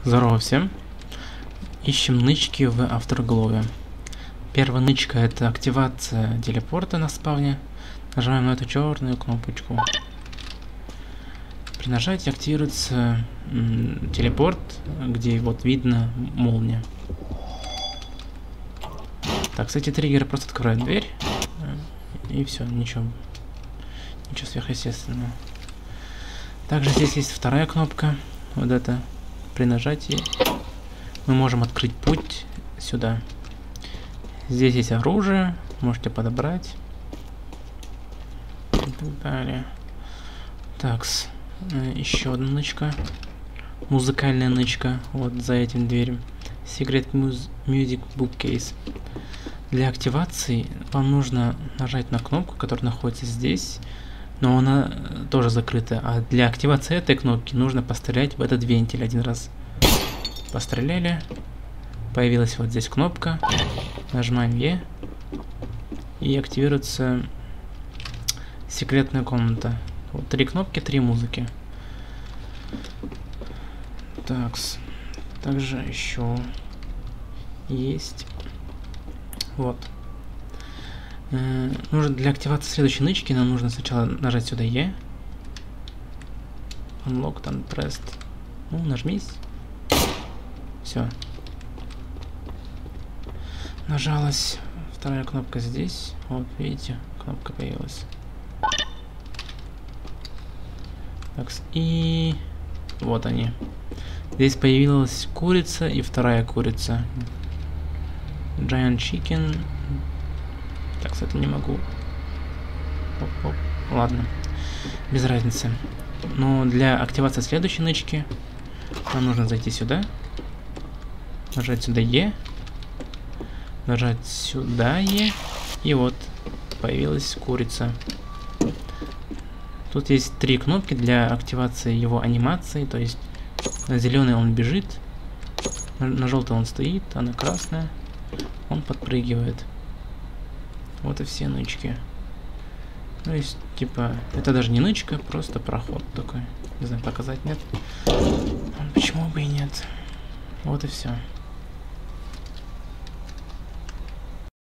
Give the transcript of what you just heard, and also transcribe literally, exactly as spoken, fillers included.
Здорово всем. Ищем нычки в Afterglow. Первая нычка — это активация телепорта на спавне. Нажимаем на эту черную кнопочку. При нажатии активируется м, телепорт, где вот видно молния. Так, кстати, триггеры просто открывают дверь. И все, ничего. Ничего сверхъестественного. Также здесь есть вторая кнопка. Вот это. При нажатии мы можем открыть путь сюда. Здесь есть оружие, можете подобрать. И так далее. Такс. Еще одна нычка. Музыкальная нычка. Вот за этим дверью. Secret Music Bookcase. Для активации вам нужно нажать на кнопку, которая находится здесь, но она тоже закрыта. А для активации этой кнопки нужно пострелять в этот вентиль один раз. Постреляли. Появилась вот здесь кнопка. Нажимаем Е. И активируется секретная комната. Вот три кнопки, три музыки. Такс. Также еще есть. Вот. Э, нужно для активации следующей нычки нам нужно сначала нажать сюда Е. Unlocked and pressed. Ну, нажмись. Все. Нажалась. Вторая кнопка здесь. Вот, видите, кнопка появилась. Так, и вот они. Здесь появилась курица и вторая курица. Giant Chicken. Так, кстати, не могу. Оп-оп. Ладно. Без разницы. Но для активации следующей нычки нам нужно зайти сюда. Нажать сюда Е. Нажать сюда Е. И вот появилась курица. Тут есть три кнопки для активации его анимации. То есть на зеленый он бежит. На, на желтый он стоит, а на красное он подпрыгивает. Вот и все нычки. То есть, типа, это даже не нычка, просто проход такой. Не знаю, показать нет. Почему бы и нет. Вот и все.